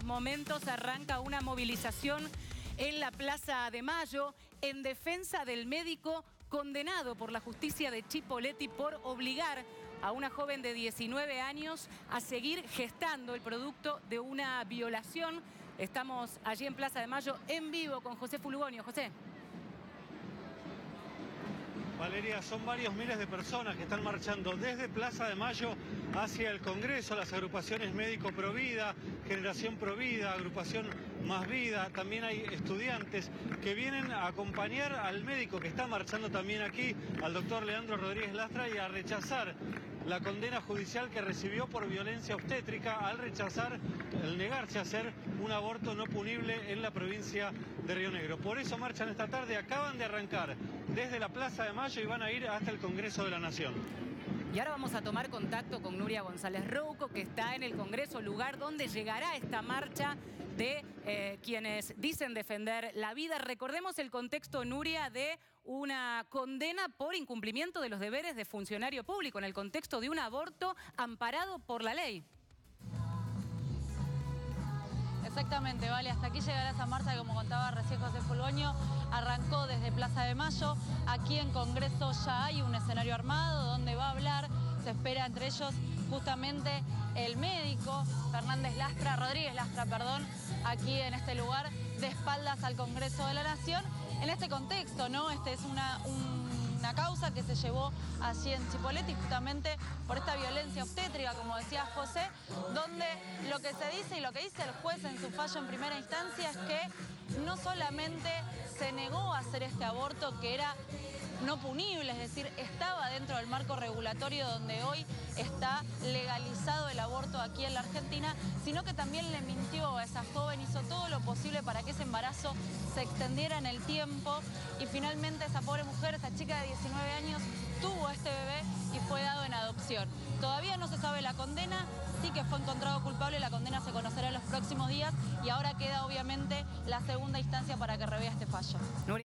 momentos arranca una movilización en la Plaza de Mayo en defensa del médico condenado por la justicia de Chipoleti por obligar a una joven de 19 años a seguir gestando el producto de una violación. Estamos allí en Plaza de Mayo en vivo con José Fulgonio. José. Valeria, son varios miles de personas que están marchando desde Plaza de Mayo hacia el Congreso, las agrupaciones Médico Pro Vida, Generación Pro Vida, Agrupación Más Vida, también hay estudiantes que vienen a acompañar al médico que está marchando también aquí, al doctor Leandro Rodríguez Lastra, y a rechazar la condena judicial que recibió por violencia obstétrica al rechazar, al negarse a hacer un aborto no punible en la provincia de Río Negro. Por eso marchan esta tarde, acaban de arrancar desde la Plaza de Mayo y van a ir hasta el Congreso de la Nación. Y ahora vamos a tomar contacto con Nuria González Rouco, que está en el Congreso, lugar donde llegará esta marcha de quienes dicen defender la vida. Recordemos el contexto, Nuria, de una condena por incumplimiento de los deberes de funcionario público, en el contexto de un aborto amparado por la ley. Exactamente, Vale, hasta aquí llegará esa marcha que, como contaba recién José Fulgonio, arrancó desde Plaza de Mayo. Aquí en Congreso ya hay un escenario armado donde va a hablar, se espera entre ellos justamente el médico Rodríguez Lastra, aquí en este lugar, de espaldas al Congreso de la Nación. En este contexto, ¿no? Este es una causa que se llevó allí en Chipoleti justamente por esta violencia obstétrica, como decía José, donde lo que se dice y lo que dice el juez en su fallo en primera instancia es que no solamente se negó a hacer este aborto que era no punible, es decir, estaba dentro del marco regulatorio donde hoy está legalizado el aborto aquí en la Argentina, sino que también le mintió a esa joven, hizo todo lo posible para que ese embarazo se extendiera en el tiempo y finalmente esa pobre mujer, esa chica de 19 años, tuvo a este bebé y fue dado en adopción. Todavía no se sabe la condena, sí que fue encontrado culpable, la condena se conocerá en los próximos días y ahora queda obviamente la segunda instancia para que revea este fallo.